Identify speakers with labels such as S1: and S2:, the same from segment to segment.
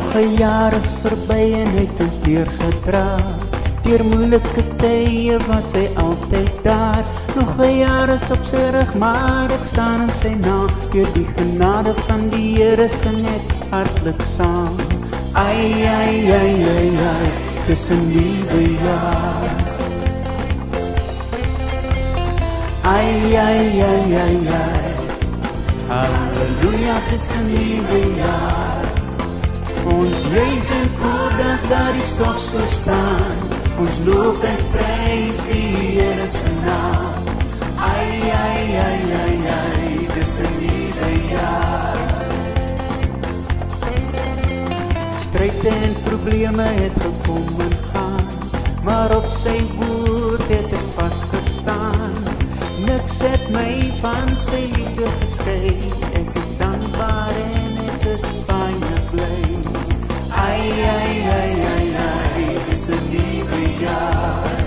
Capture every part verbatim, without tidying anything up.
S1: Nog 'n jaar is verby en het ons deurgedra. Deur moeilike tye was hy altyd daar. Nog 'n jaar is op sy rug, maar ek staan in sy naam. Deur die genade van die Here sing ek hartlik saam. Ai, ai, ai, ai, ai, dis 'n nuwe jaar. Ai, ai, ai, ai, ai, halleluja, dis 'n nuwe jaar. Ons juig en koor dans daar die stof so staan. Ons loof en prys die Here se naam. Ai, ai, ai, ai, ai, dis 'n nuwe jaar. Stryde en probleme het gekom en gaan, maar op sy woord het ek vasgestaan. Niks het my van sy liefde geskei. Ek is dankbaar en ek is baie bly. Ai, ai, ai, ai, ai, dis 'n nuwe jaar.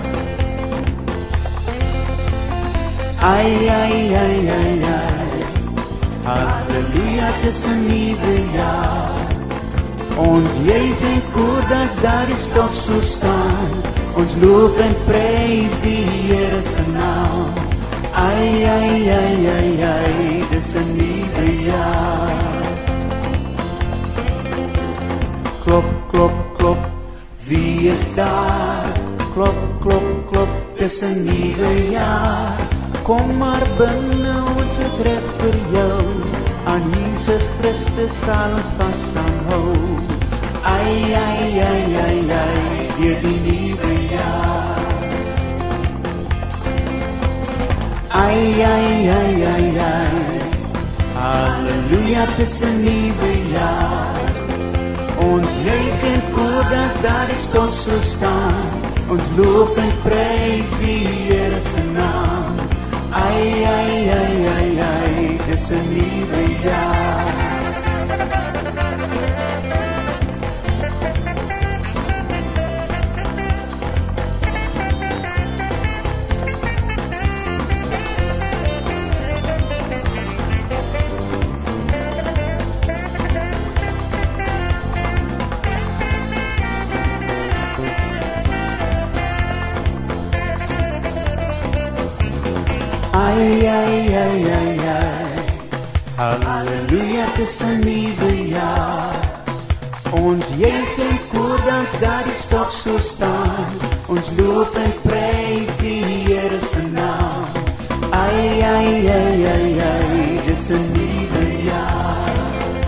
S1: Ai, ai, ai, ai, ai, halleluja, dis 'n nuwe jaar. Ons juig en koor dans daar die stof so staan. Ons loof en prys die Here se naam. Ai, ai, ai, ai, ai, dis 'n nuwe jaar. Klop, klop, klop, wie is daar? Klop, klop, klop, dis 'n nuwe jaar. Kom maar binne, ons is reg vir jou. Aan Jesus Christus sal ons vas aanhou. Ai, ai, ai, ai, ai, deur die nuwe jaar. Ai, ai, ai, ai, ai, halleluja, dis 'n nuwe jaar. Ons juig en koor dans daar die stof so staan. Ons loof en prys die Here se naam. Ai, ai, ai, ai, ai, dis 'n nuwe jaar. Ai, ai, ai, ai, ai, halleluja, dis 'n nuwe jaar. Ons juig en koor dans daar die stof so staan. Ons loof en prys die Here se naam. Ai, ai, ai, ai, ai, dis 'n nuwe jaar.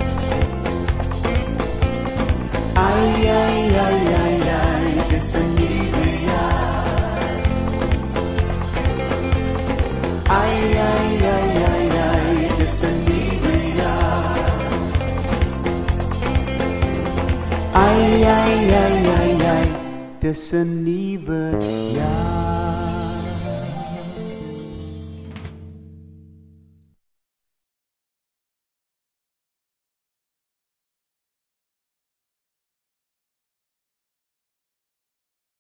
S1: Ai, ai, ai, ai, ai, dis 'n nuwe jaar. Ai, ai, ai, ai, ai, dis 'n nuwe jaar. Ai, ai, ai, ai, ai, dis 'n nuwe jaar.